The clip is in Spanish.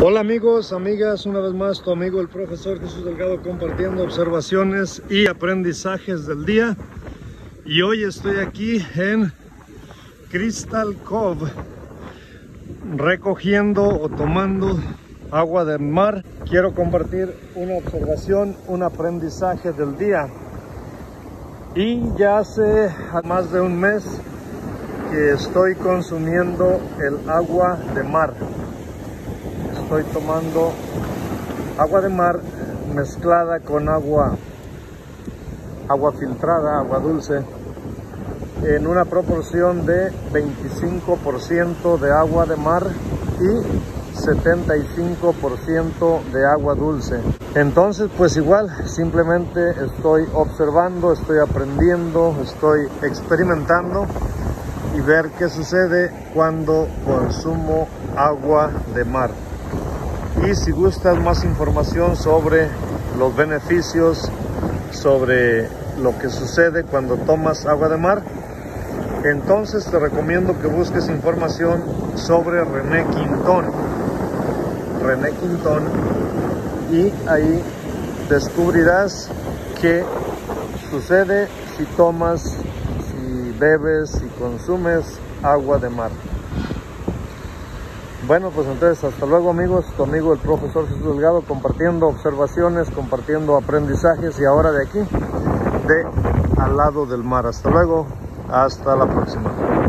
Hola amigos, amigas, una vez más tu amigo el profesor Jesús Delgado compartiendo observaciones y aprendizajes del día. Y hoy estoy aquí en Crystal Cove recogiendo o tomando agua del mar. Quiero compartir una observación, un aprendizaje del día. Y ya hace más de un mes que estoy consumiendo el agua de mar. Estoy tomando agua de mar mezclada con agua filtrada, agua dulce, en una proporción de 25% de agua de mar y 75% de agua dulce. Entonces, pues igual, simplemente estoy observando, estoy aprendiendo, estoy experimentando y ver qué sucede cuando consumo agua de mar. Y si gustas más información sobre los beneficios, sobre lo que sucede cuando tomas agua de mar, entonces te recomiendo que busques información sobre René Quintón. Y ahí descubrirás qué sucede si tomas, si bebes, si consumes agua de mar. Bueno, pues entonces hasta luego amigos, tu amigo el profesor Jesús Delgado compartiendo observaciones, compartiendo aprendizajes y ahora de aquí, de al lado del mar. Hasta luego, hasta la próxima.